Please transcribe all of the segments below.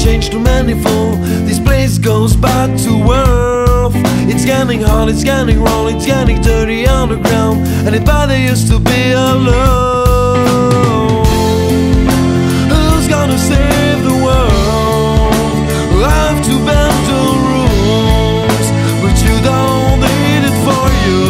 change too many fall. This place goes back to earth. It's getting hot, it's getting wrong, it's getting dirty underground, and it better used to be alone. Who's gonna save the world? I have to bend the rules, but you don't need it for you.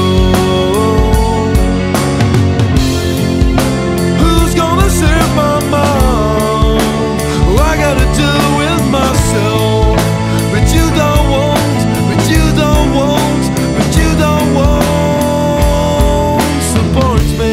Who's gonna save my mind? I gotta do it myself, but you don't want, but you don't want, but you don't want support me.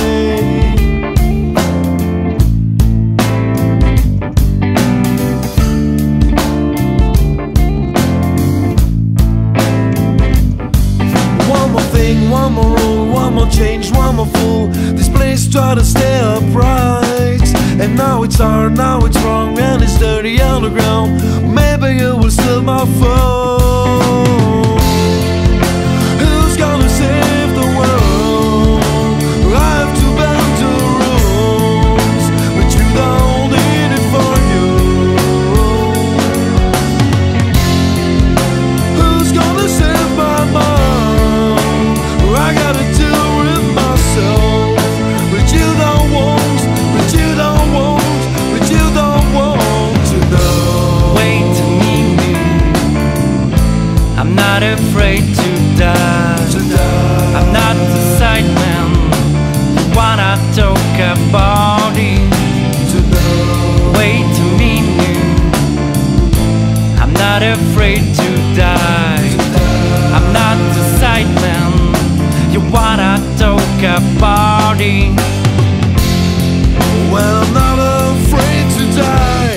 One more thing, one more rule, one more change, one more fool. This place try to stay upright, and now it's hard, now it's wrong, and it's dirty underground. Maybe you will steal my phone. Who's gonna save the world? I have to bend the rules, but you don't need it for you. Who's gonna save my mind? I gotta do it myself, but you don't want, but you don't want, but you don't want to know. Wait a minute, I'm not afraid to die. I'm not the sideman who wanna talk about it. Wait a minute, I'm not afraid to die. I'm not the sideman you wanna talk about it. Well, I'm not afraid to die.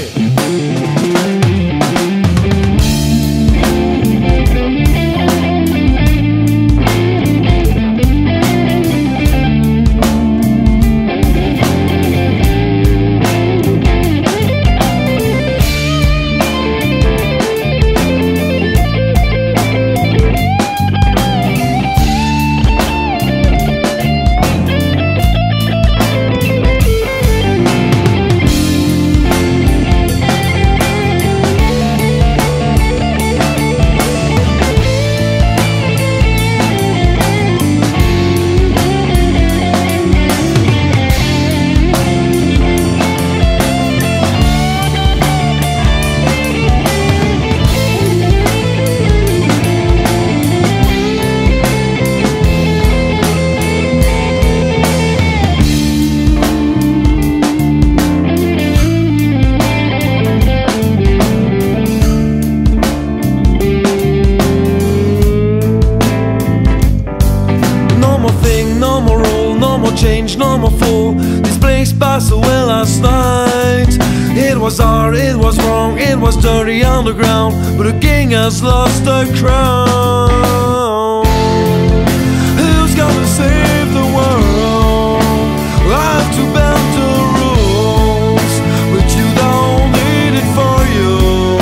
No more rule, no more change, no more fool. This place passed away last night. It was hard, it was wrong, it was dirty underground, but the king has lost the crown. Who's gonna save the world? I have to bend the rules, but you don't need it for you.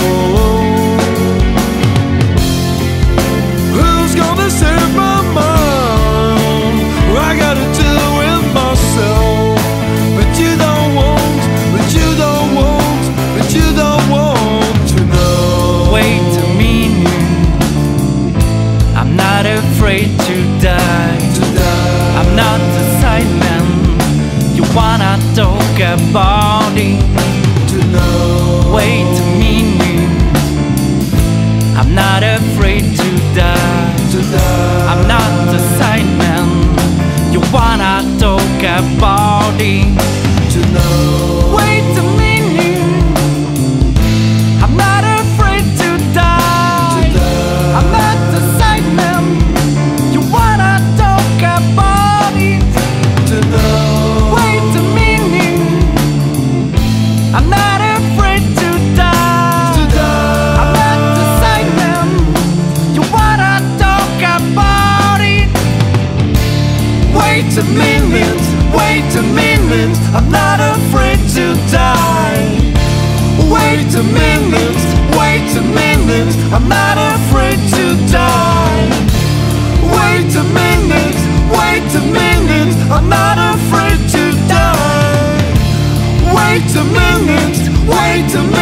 Who's gonna save my mind? I gotta do it myself, but you don't want, but you don't want, but you don't want to know. Wait a minute, I'm not afraid to die. I'm not the sideman you wanna talk about it. Wait a minute, I'm not afraid to die. I'm not the sideman you wanna talk about it. Wait a minute, I'm not afraid to die. I'm not the sideman you wanna talk about it. Wait a minute, I'm not afraid to die. I'm not the sideman you wanna talk about it. Wait a minute, wait a minute, I'm not afraid to die. Wait a minute, wait a minute, I'm not afraid to die. Wait a minute, wait a minute, I'm not afraid to die. Wait a minute, wait a minute.